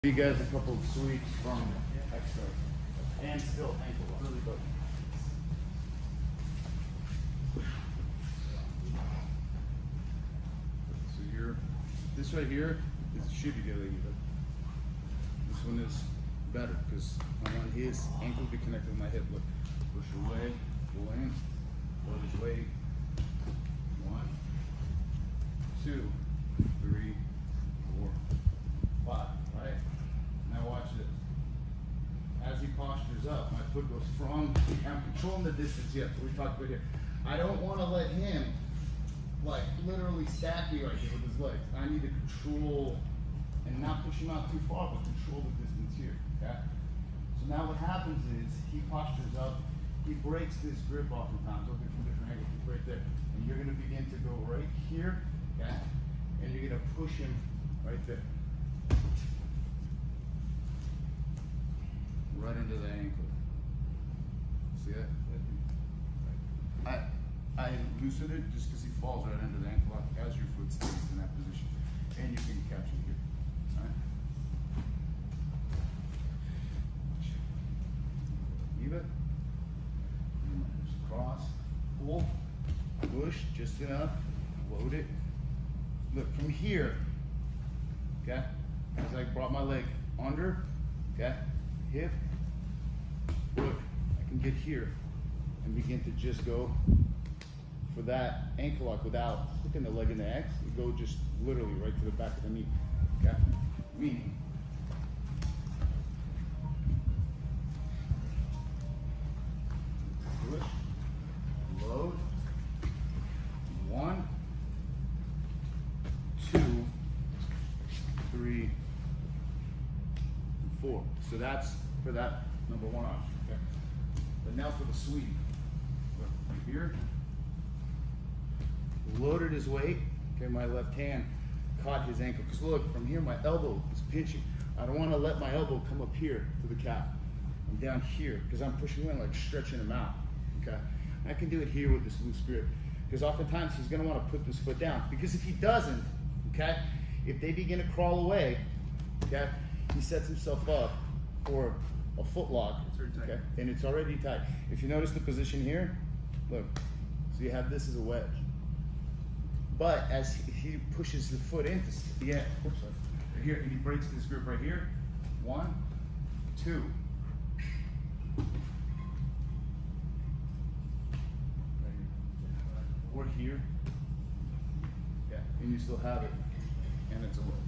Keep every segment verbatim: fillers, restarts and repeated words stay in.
You guys a couple of sweeps from extra and still ankle lock. Really good. So you're this right here is should be getting either. This one is better because I want his ankle to be connected with my hip. Look, push away, pull in, pull his weight. One, two, three, four, five. Right? Now watch this. As he postures up, my foot goes from, I'm controlling the distance yet, so we talked about here. I don't want to let him, like, literally stack me right here with his legs. I need to control, and not push him out too far, but control the distance here, okay? So now what happens is, he postures up, he breaks this grip oftentimes, looking from different angles, right there. And you're gonna begin to go right here, okay? And you're gonna push him right there. Right into the ankle. See that? I I loosen it just because he falls right into the ankle lock as your foot stays in that position. And you can catch him here. Alright? Leave it. Just cross, pull, push just enough, load it. Look from here, okay? As I brought my leg under, okay? Hip. Look, I can get here and begin to just go for that ankle lock without hooking the leg in the X. You go just literally right to the back of the knee. Okay? Meaning, push, load, one, two, three, four. So that's for that number one option. Okay. But now for the sweep. Look, here, loaded his weight. Okay, my left hand caught his ankle. Because look, from here my elbow is pinching. I don't want to let my elbow come up here to the calf. I'm down here because I'm pushing in, like stretching him out. Okay. I can do it here with this loose grip. Because oftentimes he's going to want to put this foot down. Because if he doesn't, okay, if they begin to crawl away, okay, he sets himself up for a foot lock, okay, and it's already tight. If you notice the position here, look, so you have this as a wedge. But as he pushes the foot into the end, right here, and he breaks this grip right here, one, two. Right here. Or here, yeah, and you still have it, and it's a wedge.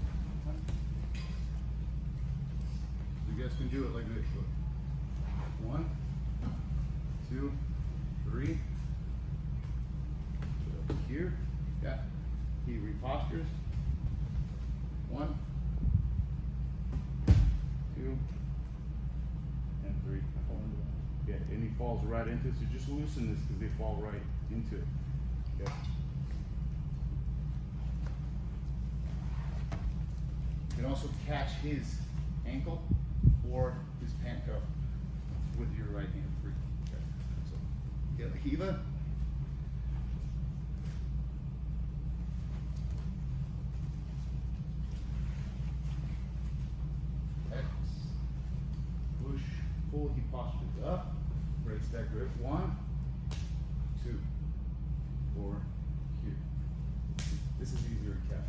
You guys can do it like this. Look. One, two, three. Here, yeah. He repostures. One, two, and three. Yeah, and he falls right into it. So just loosen this because they fall right into it. Yeah. You can also catch his ankle or his pant cuff with your right hand free. Okay. So get a Hiva. X. Push, pull, he postures up, breaks that grip. One, two, or here. This is easier to catch.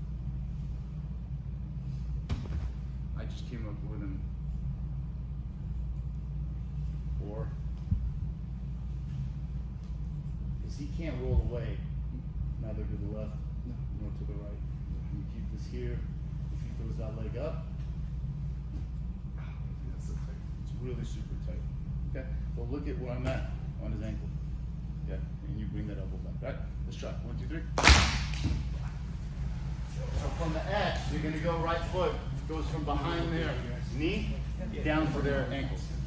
I just came up with an four. Because he can't roll away, neither to the left nor to the right. You keep this here. If he throws that leg up, that's so tight. It's really super tight. Okay? So look at where I'm at on his ankle. Yeah, and you bring that elbow back. Right? Let's try. One, two, three. So from the X, you're gonna go right foot. Goes from behind their knee down for their ankles.